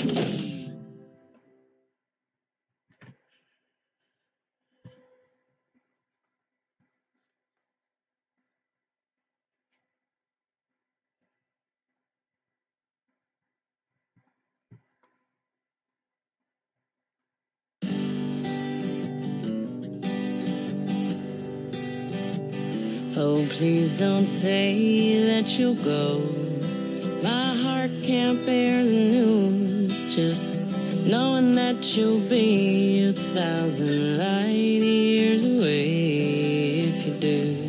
Oh, please don't say that you'll go. My heart can't bear the news. Just knowing that you'll be 1,000 light years away if you do.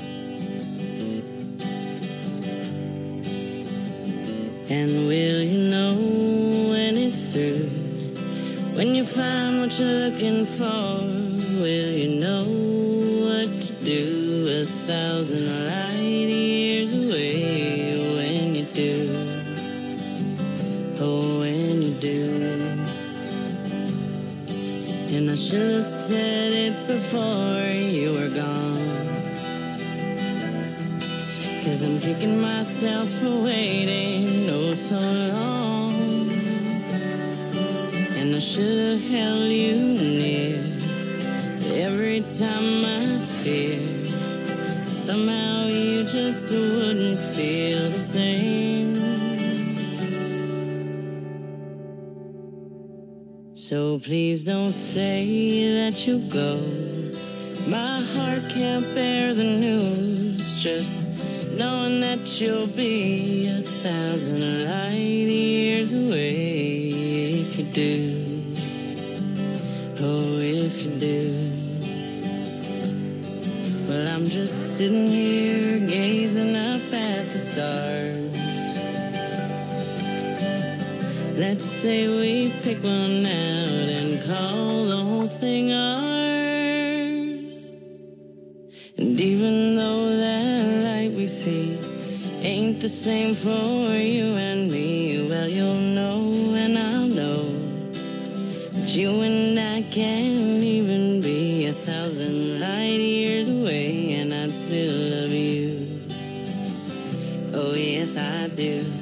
And will you know when it's through? When you find what you're looking for, will you know what to do? 1,000 light years away when you do. Oh, when you do. And I should have said it before you were gone, 'cause I'm kicking myself for waiting oh so long. And I should have held you near every time I fear somehow you just wouldn't feel the same. So please don't say that you'll go. My heart can't bear the news. Just knowing that you'll be 1,000 light years away if you do. Oh, if you do. Well, I'm just sitting here gazing up at the stars. Let's say we pick one out and call the whole thing ours. And even though that light we see ain't the same for you and me, well, you'll know and I'll know that you and I can't even be 1,000 light years away, and I'd still love you. Oh, yes, I do.